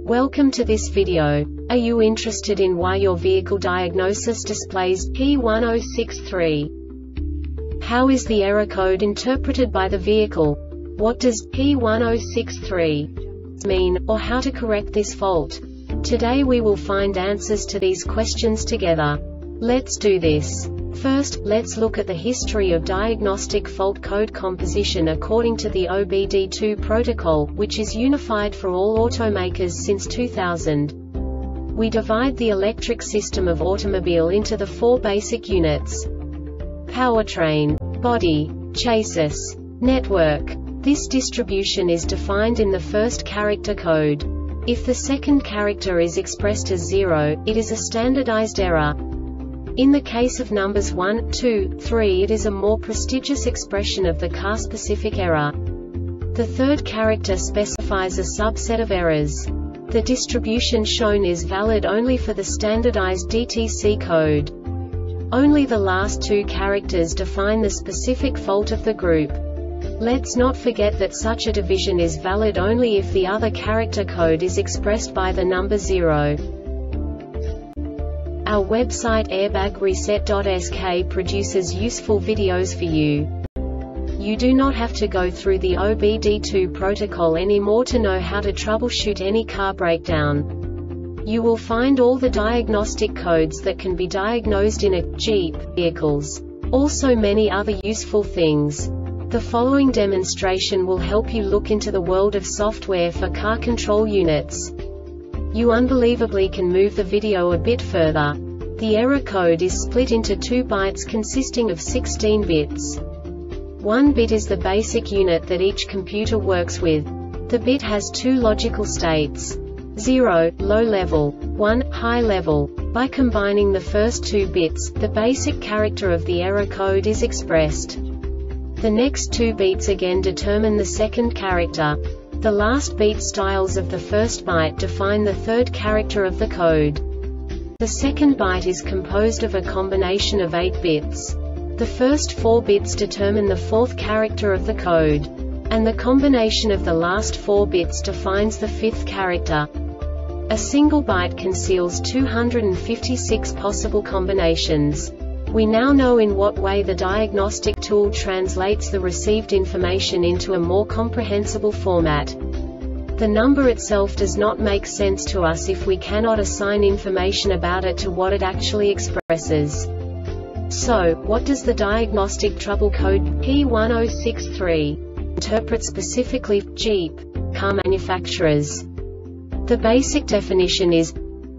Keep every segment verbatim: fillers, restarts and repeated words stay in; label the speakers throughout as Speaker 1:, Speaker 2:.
Speaker 1: Welcome to this video. Are you interested in why your vehicle diagnosis displays P one zero six three? How is the error code interpreted by the vehicle? What does P one zero six three mean, or how to correct this fault? Today we will find answers to these questions together. Let's do this. First, let's look at the history of diagnostic fault code composition according to the O B D two protocol, which is unified for all automakers since two thousand. We divide the electric system of automobile into the four basic units: powertrain, body, chassis, network. This distribution is defined in the first character code. If the second character is expressed as zero, it is a standardized error. In the case of numbers one, two, three, it is a more prestigious expression of the car-specific error. The third character specifies a subset of errors. The distribution shown is valid only for the standardized D T C code. Only the last two characters define the specific fault of the group. Let's not forget that such a division is valid only if the other character code is expressed by the number zero. Our website airbag reset dot S K produces useful videos for you. You do not have to go through the O B D two protocol anymore to know how to troubleshoot any car breakdown. You will find all the diagnostic codes that can be diagnosed in a Jeep vehicles. Also many other useful things. The following demonstration will help you look into the world of software for car control units. You unbelievably can move the video a bit further. The error code is split into two bytes consisting of sixteen bits. One bit is the basic unit that each computer works with. The bit has two logical states: zero, low level, one, high level. By combining the first two bits, the basic character of the error code is expressed. The next two beats again determine the second character. The last beat styles of the first byte define the third character of the code. The second byte is composed of a combination of eight bits. The first four bits determine the fourth character of the code. And the combination of the last four bits defines the fifth character. A single byte conceals two hundred fifty-six possible combinations. We now know in what way the diagnostic tool translates the received information into a more comprehensible format. The number itself does not make sense to us if we cannot assign information about it to what it actually expresses. So, what does the diagnostic trouble code P one zero six three interpret specifically for Jeep car manufacturers? The basic definition is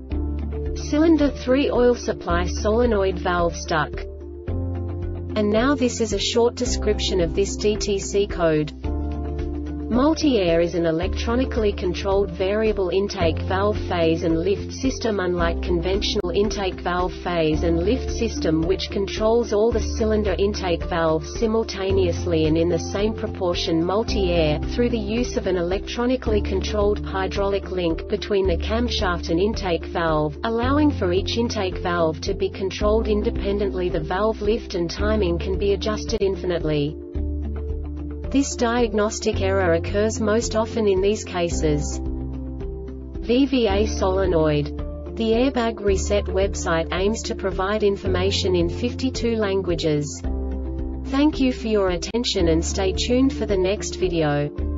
Speaker 1: cylinder three oil supply solenoid valve stuck. And now this is a short description of this D T C code. Multi-air is an electronically controlled variable intake valve phase and lift system. Unlike conventional intake valve phase and lift system, which controls all the cylinder intake valves simultaneously and in the same proportion, multi-air, through the use of an electronically controlled hydraulic link between the camshaft and intake valve, allowing for each intake valve to be controlled independently. The valve lift and timing can be adjusted infinitely. This diagnostic error occurs most often in these cases: V V A solenoid. The Airbag Reset website aims to provide information in fifty-two languages. Thank you for your attention and stay tuned for the next video.